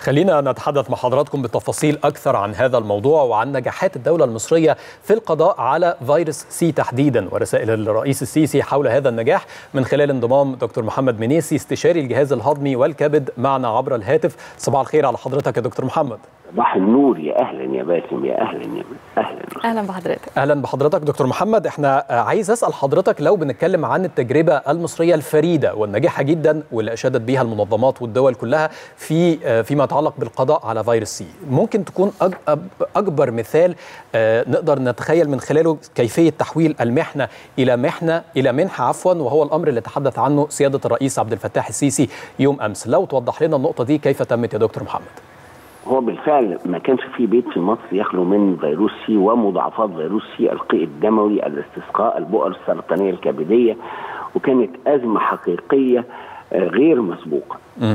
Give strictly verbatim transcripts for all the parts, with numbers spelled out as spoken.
خلينا نتحدث مع حضراتكم بتفاصيل أكثر عن هذا الموضوع وعن نجاحات الدولة المصرية في القضاء على فيروس سي تحديدا، ورسائل الرئيس السيسي حول هذا النجاح من خلال انضمام دكتور محمد منيسي استشاري الجهاز الهضمي والكبد معنا عبر الهاتف. صباح الخير على حضرتك يا دكتور محمد. صباح النور، يا اهلا يا باسم، يا اهلا يا اهلا اهلا بحضرتك. اهلا بحضرتك دكتور محمد. احنا عايز اسال حضرتك لو بنتكلم عن التجربه المصريه الفريده والناجحه جدا واللي اشادت بها المنظمات والدول كلها في فيما يتعلق بالقضاء على فيروس سي، ممكن تكون اكبر مثال نقدر نتخيل من خلاله كيفيه تحويل المحنه الى محنه الى منحه عفوا، وهو الامر اللي تحدث عنه سياده الرئيس عبد الفتاح السيسي يوم امس. لو توضح لنا النقطه دي كيف تمت يا دكتور محمد؟ هو بالفعل ما كانش في بيت في مصر يخلو من فيروس سي ومضاعفات فيروس سي، القيء الدموي، الاستسقاء، البؤر السرطانيه الكبديه، وكانت ازمه حقيقيه غير مسبوقه.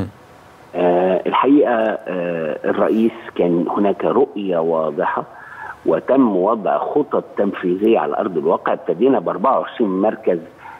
آه الحقيقه آه الرئيس كان هناك رؤيه واضحه وتم وضع خطط تنفيذيه على ارض الواقع. ابتدينا ب أربعة وعشرين مركز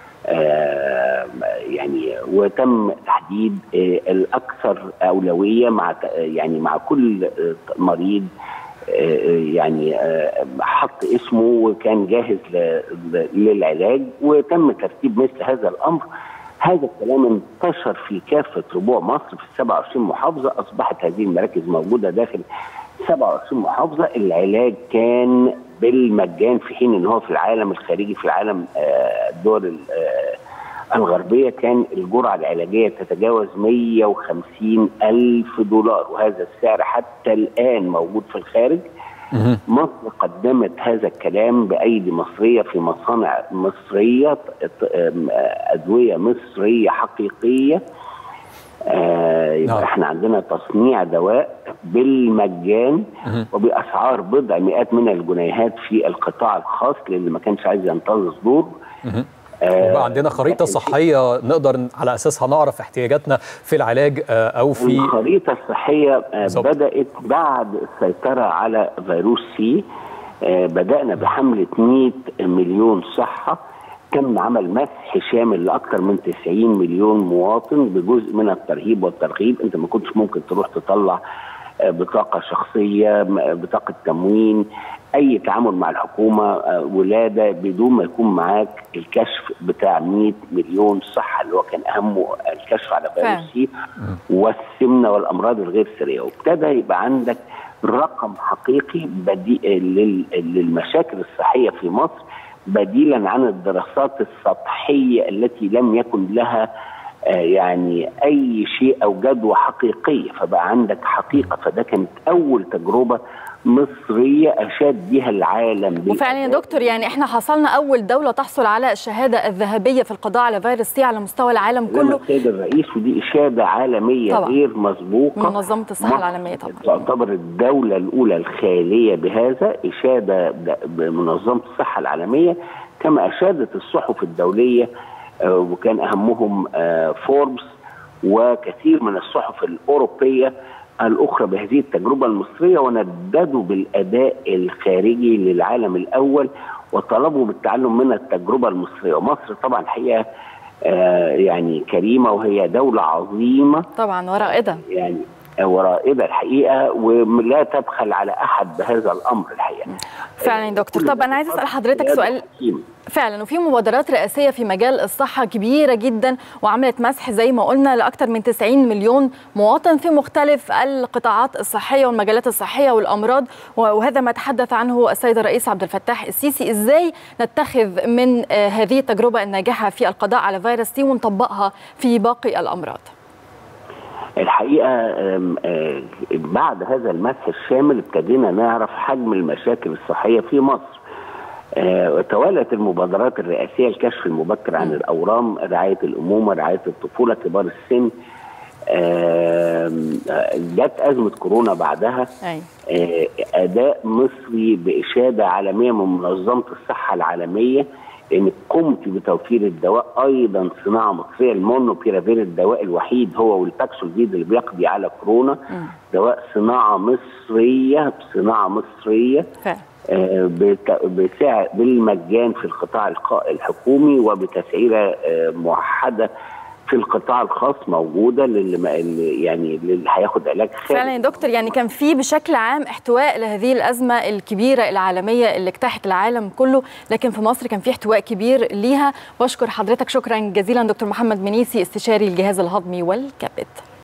آه يعني، وتم تحديد آه الاكثر اولويه مع يعني مع كل آه مريض آه يعني آه حط اسمه وكان جاهز للعلاج، وتم ترتيب مثل هذا الامر. هذا الكلام انتشر في كافه ربوع مصر في سبعة وعشرين محافظه، اصبحت هذه المراكز موجوده داخل سبعة وعشرين محافظه. العلاج كان بالمجان، في حين ان هو في العالم الخارجي، في العالم الدول الغربيه كان الجرعه العلاجيه تتجاوز مئة وخمسين ألف دولار، وهذا السعر حتى الان موجود في الخارج. مصر قدمت هذا الكلام بأيدي مصرية في مصانع مصرية، أدوية مصرية حقيقية. آه يبقى احنا عندنا تصنيع دواء بالمجان وبأسعار بضع مئات من الجنيهات في القطاع الخاص للي ما كانش عايز ينتظر دور. وبقى عندنا خريطة صحية نقدر على أساسها نعرف احتياجاتنا في العلاج أو في الخريطة الصحية. بدأت بعد السيطرة على فيروس سي، بدأنا بحملة مئة مليون صحة، تم عمل مسح شامل لأكثر من تسعين مليون مواطن بجزء من الترهيب والترغيب. أنت ما كنتش ممكن تروح تطلع بطاقة شخصية، بطاقة تموين، أي تعامل مع الحكومة، ولادة، بدون ما يكون معاك الكشف بتاع مئة مليون صحة اللي هو كان أهمه الكشف على فيروس سي والسمنة والأمراض الغير سرية. وابتدى يبقى عندك رقم حقيقي بديل للمشاكل الصحية في مصر، بديلا عن الدراسات السطحية التي لم يكن لها يعني أي شيء أو جدوى حقيقية. فبقى عندك حقيقة، فده كانت أول تجربة مصرية أشاد بها العالم. وفعلا يا دكتور يعني احنا حصلنا أول دولة تحصل على الشهادة الذهبية في القضاء على فيروس سي على مستوى العالم كله. السيد الرئيس، ودي إشادة عالمية طبعا غير مسبوقة من منظمة الصحة العالمية. طبعا تعتبر الدولة الأولى الخالية بهذا، إشادة بمنظمة الصحة العالمية، كما أشادت الصحف الدولية وكان أهمهم فوربس وكثير من الصحف الأوروبية الأخرى بهذه التجربة المصرية، ونددوا بالأداء الخارجي للعالم الأول وطلبوا بالتعلم من التجربة المصرية. ومصر طبعا الحقيقة آه يعني كريمة، وهي دولة عظيمة طبعا ورائدة، يعني ورائدة الحقيقة، ولا تبخل على أحد بهذا الأمر الحقيقة. فعلا يا دكتور. طب أنا عايز أسأل حضرتك سؤال فعلا، وفي مبادرات رئاسية في مجال الصحة كبيرة جدا وعملت مسح زي ما قلنا لأكثر من تسعين مليون مواطن في مختلف القطاعات الصحية والمجالات الصحية والأمراض، وهذا ما تحدث عنه السيد الرئيس عبد الفتاح السيسي. إزاي نتخذ من هذه التجربة الناجحة في القضاء على فيروس سي ونطبقها في باقي الأمراض؟ الحقيقة بعد هذا المسح الشامل ابتدينا نعرف حجم المشاكل الصحية في مصر. توالت المبادرات الرئاسية، الكشف المبكر عن الأورام، رعاية الأمومة، رعاية الطفولة، كبار السن. جت أزمة كورونا بعدها. أداء مصري بإشادة عالمية من منظمة الصحة العالمية، لأن قمت بتوفير الدواء أيضا صناعة مصرية. المونوبيرافير الدواء الوحيد هو والباكسولفيد اللي بيقضي على كورونا، م. دواء صناعة مصرية بصناعة مصرية آه بسعر بالمجان في القطاع الحكومي وبتسعيرة آه موحدة في القطاع الخاص موجوده للي يعني اللي هياخد علاج خارج. فعلا يا دكتور، يعني كان في بشكل عام احتواء لهذه الازمه الكبيره العالميه اللي اجتاحت العالم كله، لكن في مصر كان في احتواء كبير ليها. بشكر حضرتك شكرا جزيلا دكتور محمد منيسي، استشاري الجهاز الهضمي والكبد.